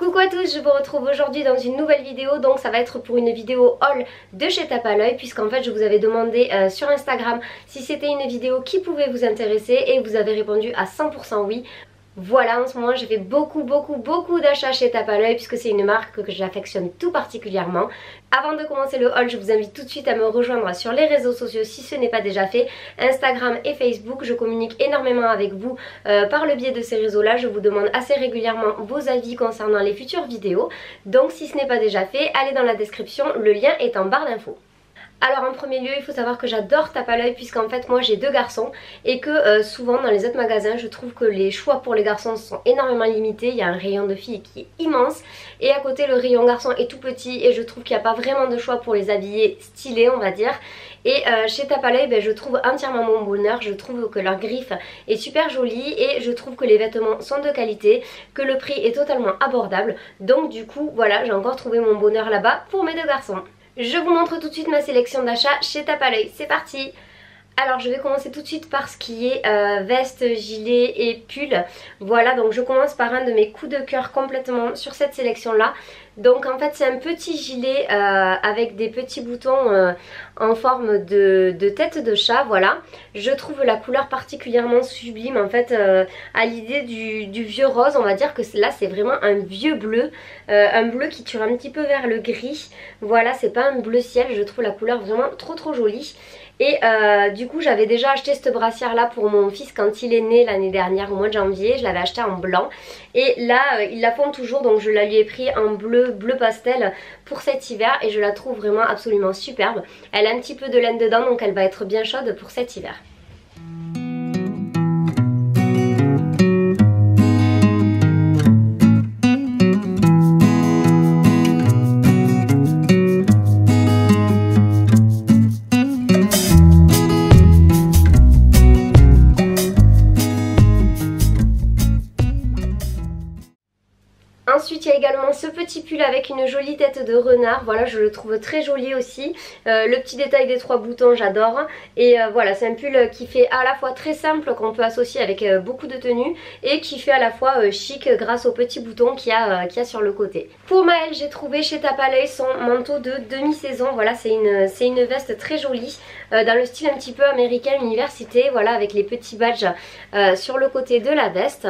Coucou à tous, je vous retrouve aujourd'hui dans une nouvelle vidéo. Donc ça va être pour une vidéo haul de chez Tape à l'œil, puisqu'en fait je vous avais demandé sur Instagram si c'était une vidéo qui pouvait vous intéresser et vous avez répondu à 100% oui. Voilà, en ce moment j'ai fait beaucoup d'achats chez Tape à l'œil puisque c'est une marque que j'affectionne tout particulièrement. Avant de commencer le haul, je vous invite tout de suite à me rejoindre sur les réseaux sociaux si ce n'est pas déjà fait. Instagram et Facebook, je communique énormément avec vous par le biais de ces réseaux là. Je vous demande assez régulièrement vos avis concernant les futures vidéos. Donc si ce n'est pas déjà fait, allez dans la description, le lien est en barre d'infos. Alors en premier lieu il faut savoir que j'adore Tape à l'œil puisqu'en fait moi j'ai deux garçons et que souvent dans les autres magasins je trouve que les choix pour les garçons sont énormément limités. Il y a un rayon de filles qui est immense et à côté le rayon garçon est tout petit et je trouve qu'il n'y a pas vraiment de choix pour les habiller stylés on va dire. Et chez Tape à l'œil je trouve entièrement mon bonheur. Je trouve que leur griffe est super jolie et je trouve que les vêtements sont de qualité, que le prix est totalement abordable. Donc du coup voilà, j'ai encore trouvé mon bonheur là-bas pour mes deux garçons. Je vous montre tout de suite ma sélection d'achats chez Tape à l'œil, c'est parti! Alors je vais commencer tout de suite par ce qui est veste, gilet et pull. Voilà, donc je commence par un de mes coups de cœur complètement sur cette sélection là. Donc en fait c'est un petit gilet avec des petits boutons en forme de tête de chat, voilà. Je trouve la couleur particulièrement sublime en fait, à l'idée du vieux rose. On va dire que là c'est vraiment un vieux bleu, un bleu qui tire un petit peu vers le gris. Voilà, c'est pas un bleu ciel, je trouve la couleur vraiment trop jolie. Et du coup j'avais déjà acheté cette brassière là pour mon fils quand il est né l'année dernière au mois de janvier. Je l'avais acheté en blanc et là ils la font toujours, donc je la lui ai pris en bleu pastel pour cet hiver et je la trouve vraiment absolument superbe. Elle a un petit peu de laine dedans donc elle va être bien chaude pour cet hiver. Ensuite il y a également ce petit pull avec une jolie tête de renard, voilà je le trouve très joli aussi. Le petit détail des trois boutons j'adore. Et voilà, c'est un pull qui fait à la fois très simple, qu'on peut associer avec beaucoup de tenues, et qui fait à la fois chic grâce aux petits boutons qu'il y a sur le côté. Pour Maëlle, j'ai trouvé chez Tape à l'œil son manteau de demi-saison. Voilà, c'est une veste très jolie dans le style un petit peu américain université, voilà, avec les petits badges sur le côté de la veste.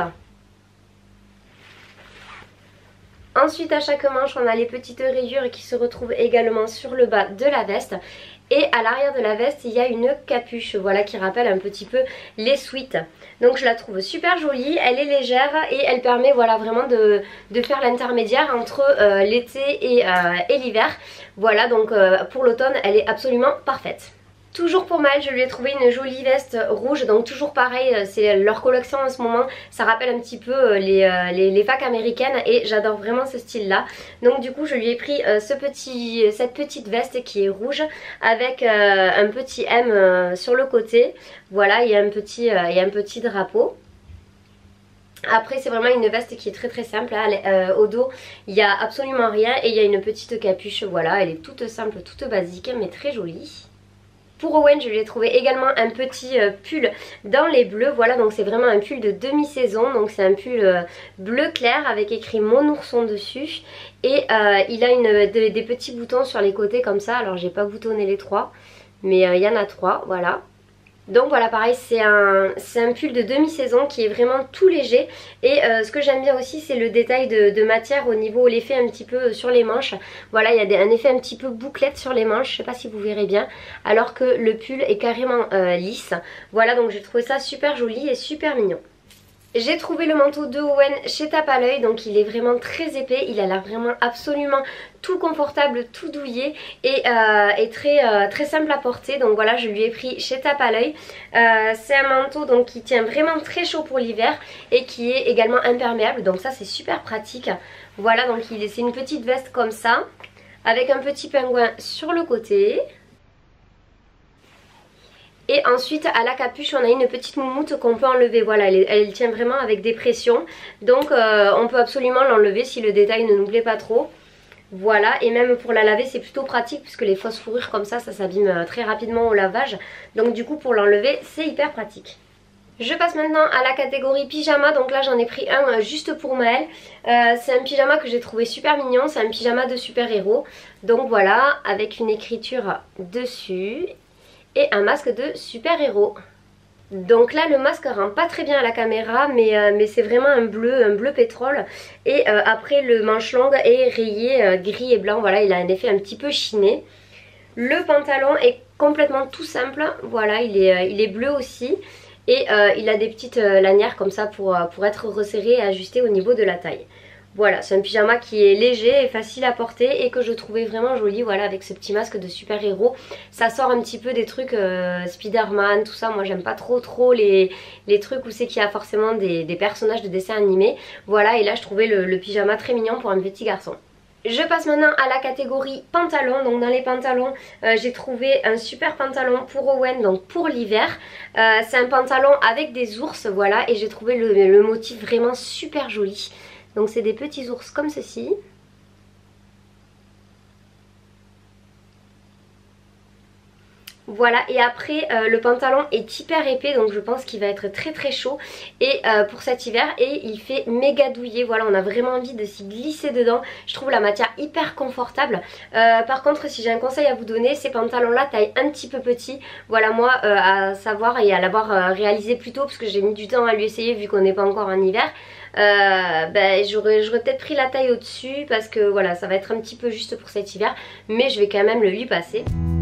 Ensuite à chaque manche on a les petites rayures qui se retrouvent également sur le bas de la veste. Et à l'arrière de la veste il y a une capuche, voilà, qui rappelle un petit peu les sweats. Donc je la trouve super jolie, elle est légère et elle permet voilà vraiment de faire l'intermédiaire entre l'été et l'hiver. Voilà, donc pour l'automne elle est absolument parfaite. Toujours pour Maëlle, je lui ai trouvé une jolie veste rouge, donc toujours pareil, c'est leur collection en ce moment, ça rappelle un petit peu les facs américaines et j'adore vraiment ce style là. Donc du coup je lui ai pris cette petite veste qui est rouge avec un petit M sur le côté, voilà, il y a un petit drapeau. Après c'est vraiment une veste qui est très simple, hein. Au dos il n'y a absolument rien et il y a une petite capuche, voilà, elle est toute simple, toute basique mais très jolie. Pour Owen, je lui ai trouvé également un petit pull dans les bleus, voilà, donc c'est vraiment un pull de demi-saison, donc c'est un pull bleu clair avec écrit mon ourson dessus et il a des petits boutons sur les côtés comme ça. Alors j'ai pas boutonné les trois mais il y en a trois, voilà. Donc voilà, pareil, c'est un pull de demi-saison qui est vraiment tout léger. Et ce que j'aime bien aussi c'est le détail de matière au niveau, l'effet un petit peu sur les manches. Voilà, il y a un effet un petit peu bouclette sur les manches, je sais pas si vous verrez bien, alors que le pull est carrément lisse. Voilà, donc j'ai trouvé ça super joli et super mignon. J'ai trouvé le manteau de Owen chez Tape à l'œil, donc il est vraiment très épais, il a l'air vraiment absolument tout confortable, tout douillet et très simple à porter. Donc voilà, je lui ai pris chez Tape à l'œil. C'est un manteau donc qui tient vraiment très chaud pour l'hiver et qui est également imperméable, donc ça c'est super pratique. Voilà, donc c'est une petite veste comme ça avec un petit pingouin sur le côté. Et ensuite à la capuche on a une petite moumoute qu'on peut enlever, voilà, elle tient vraiment avec des pressions. Donc on peut absolument l'enlever si le détail ne nous plaît pas trop. Voilà, et même pour la laver c'est plutôt pratique puisque les fausses fourrures comme ça s'abîme très rapidement au lavage. Donc du coup pour l'enlever c'est hyper pratique. Je passe maintenant à la catégorie pyjama, donc là j'en ai pris un juste pour Maël. C'est un pyjama que j'ai trouvé super mignon, c'est un pyjama de super-héros. Donc voilà, avec une écriture dessus et un masque de super-héros. Donc là le masque rend pas très bien à la caméra, mais c'est vraiment un bleu pétrole. Et après le manche longue est rayé gris et blanc, voilà, il a un effet un petit peu chiné. Le pantalon est complètement tout simple, voilà, il est bleu aussi. Et il a des petites lanières comme ça pour être resserré et ajusté au niveau de la taille. Voilà, c'est un pyjama qui est léger et facile à porter et que je trouvais vraiment joli, voilà, avec ce petit masque de super-héros. Ça sort un petit peu des trucs Spider-Man, tout ça. Moi j'aime pas trop les trucs où c'est qu'il y a forcément des personnages de dessins animés. Voilà, et là je trouvais le pyjama très mignon pour un petit garçon. Je passe maintenant à la catégorie pantalon. Donc dans les pantalons, j'ai trouvé un super pantalon pour Owen, donc pour l'hiver. C'est un pantalon avec des ours, voilà, et j'ai trouvé le motif vraiment super joli. Donc c'est des petits ours comme ceci. Voilà, et après le pantalon est hyper épais, donc je pense qu'il va être très chaud et pour cet hiver, et il fait méga douillet. Voilà, on a vraiment envie de s'y glisser dedans. Je trouve la matière hyper confortable. Par contre, si j'ai un conseil à vous donner, ces pantalons là taille un petit peu petit. Voilà, moi à savoir et à l'avoir réalisé plus tôt, parce que j'ai mis du temps à lui essayer vu qu'on n'est pas encore en hiver. J'aurais peut-être pris la taille au dessus, parce que voilà, ça va être un petit peu juste pour cet hiver, mais je vais quand même le lui passer.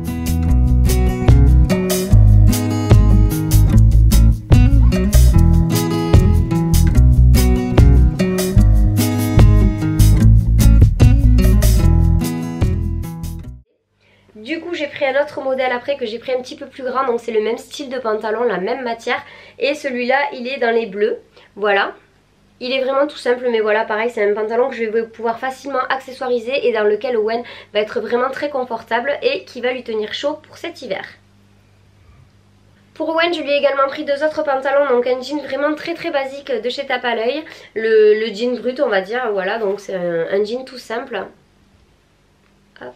Du coup j'ai pris un autre modèle après que j'ai pris un petit peu plus grand, donc c'est le même style de pantalon, la même matière, et celui-là il est dans les bleus, voilà. Il est vraiment tout simple, mais voilà, pareil, c'est un pantalon que je vais pouvoir facilement accessoiriser et dans lequel Owen va être vraiment très confortable et qui va lui tenir chaud pour cet hiver. Pour Owen, je lui ai également pris deux autres pantalons, donc un jean vraiment très basique de chez Tape à l'œil, le jean brut on va dire, voilà, donc c'est un jean tout simple. Hop.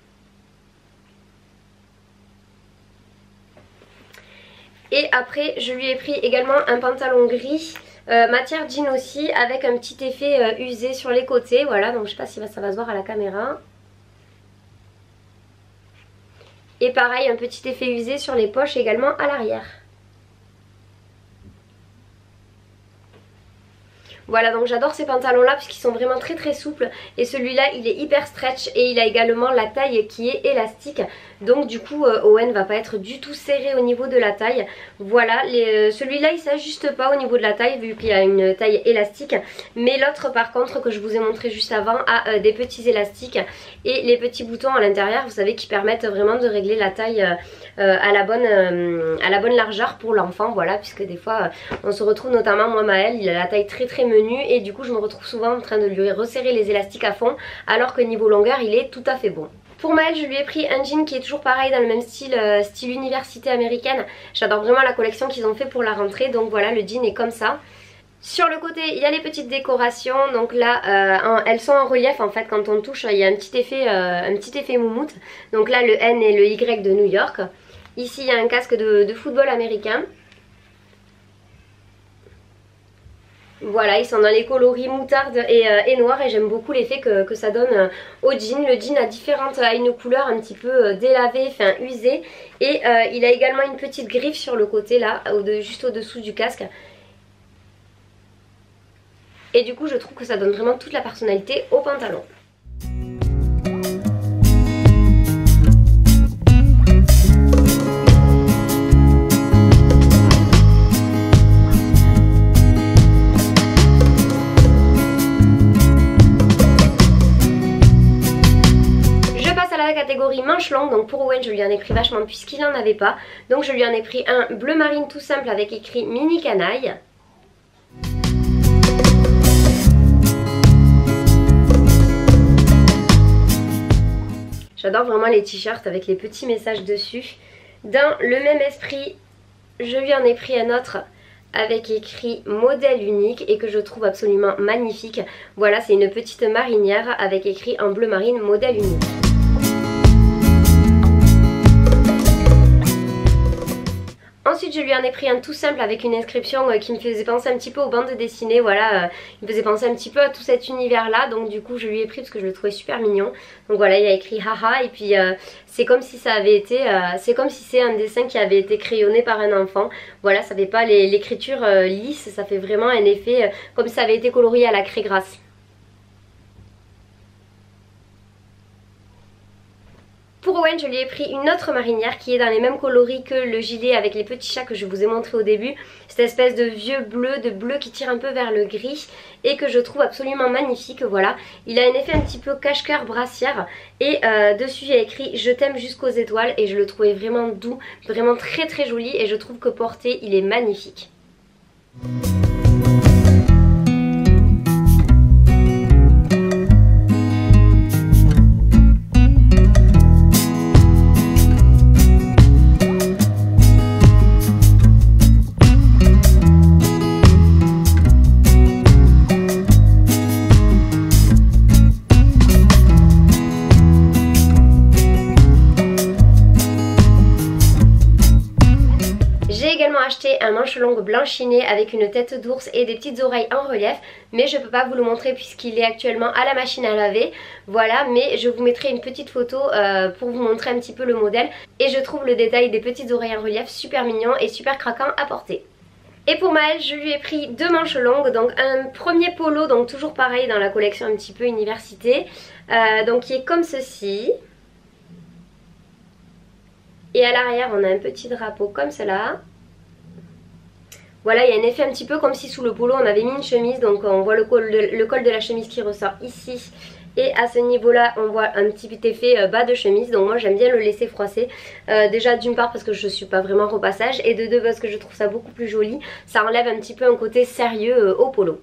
Et après je lui ai pris également un pantalon gris, matière jean aussi, avec un petit effet usé sur les côtés, voilà, donc je sais pas si ça va se voir à la caméra. Et pareil, un petit effet usé sur les poches également à l'arrière. Voilà, donc j'adore ces pantalons là puisqu'ils sont vraiment très souples, et celui-là il est hyper stretch et il a également la taille qui est élastique, donc du coup Owen va pas être du tout serré au niveau de la taille. Voilà, celui-là il s'ajuste pas au niveau de la taille vu qu'il y a une taille élastique, mais l'autre par contre que je vous ai montré juste avant a des petits élastiques et les petits boutons à l'intérieur, vous savez, qui permettent vraiment de régler la taille à la bonne largeur pour l'enfant, voilà, puisque des fois on se retrouve, notamment moi Maël, il a la taille très menue et du coup je me retrouve souvent en train de lui resserrer les élastiques à fond, alors que niveau longueur il est tout à fait bon. Pour Maël, je lui ai pris un jean qui est toujours pareil dans le même style, style université américaine. J'adore vraiment la collection qu'ils ont fait pour la rentrée, donc voilà, le jean est comme ça. Sur le côté il y a les petites décorations, donc là elles sont en relief en fait, quand on touche il y a un petit effet moumoute. Donc là le N et le Y de New York. Ici il y a un casque de football américain. Voilà, ils sont dans les coloris moutarde et noir, et j'aime beaucoup l'effet que ça donne au jean. Le jean a une couleur un petit peu délavée, enfin usée, et il a également une petite griffe sur le côté là, juste au dessous du casque. Et du coup je trouve que ça donne vraiment toute la personnalité au pantalon. Catégorie manche longue, donc pour Owen je lui en ai pris vachement puisqu'il n'en avait pas, donc je lui en ai pris un bleu marine tout simple avec écrit mini canaille. J'adore vraiment les t-shirts avec les petits messages dessus. Dans le même esprit, je lui en ai pris un autre avec écrit modèle unique et que je trouve absolument magnifique. Voilà, c'est une petite marinière avec écrit en bleu marine modèle unique. Ensuite ensuite je lui en ai pris un tout simple avec une inscription qui me faisait penser un petit peu aux bandes dessinées, voilà, il me faisait penser un petit peu à tout cet univers là, donc du coup je lui ai pris parce que je le trouvais super mignon. Donc voilà, il y a écrit haha et puis c'est comme si ça avait été, c'est comme si c'est un dessin qui avait été crayonné par un enfant. Voilà, ça fait pas l'écriture lisse, ça fait vraiment un effet comme si ça avait été colorié à la craie grasse. Pour Owen, je lui ai pris une autre marinière qui est dans les mêmes coloris que le gilet avec les petits chats que je vous ai montré au début. Cette espèce de vieux bleu, de bleu qui tire un peu vers le gris et que je trouve absolument magnifique, voilà. Il a un effet un petit peu cache-cœur brassière et dessus il y a écrit je t'aime jusqu'aux étoiles et je le trouvais vraiment doux, vraiment très très joli et je trouve que porté il est magnifique. Acheté un manche longue blanchiné avec une tête d'ours et des petites oreilles en relief, mais je peux pas vous le montrer puisqu'il est actuellement à la machine à laver, voilà, mais je vous mettrai une petite photo pour vous montrer un petit peu le modèle et je trouve le détail des petites oreilles en relief super mignon et super craquant à porter. Et pour Maëlle, je lui ai pris deux manches longues, donc un premier polo, donc toujours pareil dans la collection un petit peu université, donc qui est comme ceci. Et à l'arrière on a un petit drapeau comme cela. Voilà, il y a un effet un petit peu comme si sous le polo on avait mis une chemise, donc on voit le col de la chemise qui ressort ici. Et à ce niveau là on voit un petit effet bas de chemise, donc moi j'aime bien le laisser froisser. Déjà d'une part parce que je suis pas vraiment repassage et de deux parce que je trouve ça beaucoup plus joli. Ça enlève un petit peu un côté sérieux au polo.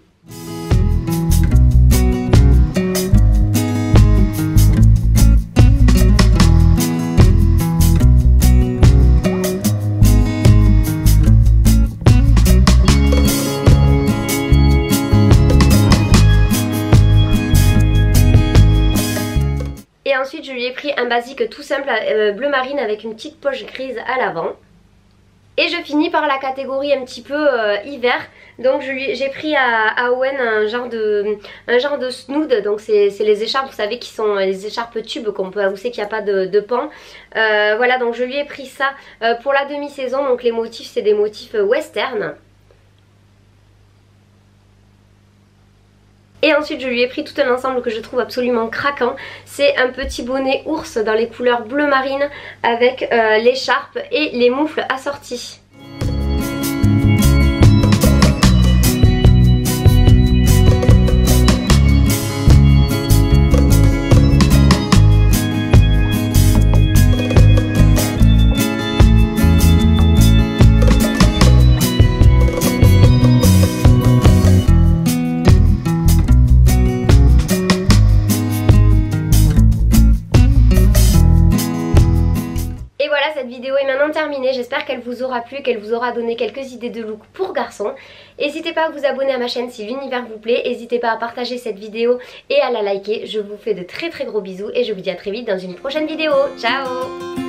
Ensuite je lui ai pris un basique tout simple bleu marine avec une petite poche grise à l'avant. Et je finis par la catégorie un petit peu hiver. Donc j'ai pris à Owen un genre de snood. Donc c'est les écharpes, vous savez, qui sont les écharpes tubes qu'on peut avouer qu'il n'y a pas de pan. Voilà, donc je lui ai pris ça pour la demi-saison. Donc les motifs c'est des motifs western. Et ensuite je lui ai pris tout un ensemble que je trouve absolument craquant. C'est un petit bonnet ours dans les couleurs bleu marine avec l'écharpe et les moufles assortis. Cette vidéo est maintenant terminée, j'espère qu'elle vous aura plu, qu'elle vous aura donné quelques idées de look pour garçons. N'hésitez pas à vous abonner à ma chaîne si l'univers vous plaît, n'hésitez pas à partager cette vidéo et à la liker. Je vous fais de très gros bisous et je vous dis à très vite dans une prochaine vidéo. Ciao!